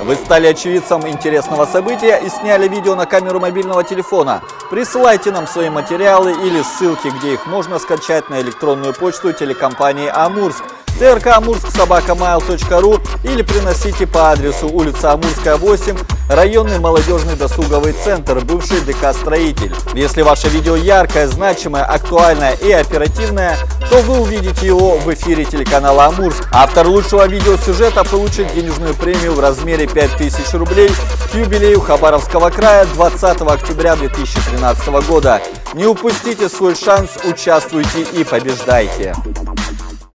Вы стали очевидцем интересного события и сняли видео на камеру мобильного телефона. Присылайте нам свои материалы или ссылки, где их можно скачать, на электронную почту телекомпании «Амурск» trk.amursk@mail.ru или приносите по адресу улица Амурская, 8, районный молодежный досуговый центр, бывший ДК «Строитель». Если ваше видео яркое, значимое, актуальное и оперативное, то вы увидите его в эфире телеканала «Амурск». Автор лучшего видеосюжета получит денежную премию в размере 5000 рублей к юбилею Хабаровского края 20 октября 2013 года. Не упустите свой шанс, участвуйте и побеждайте!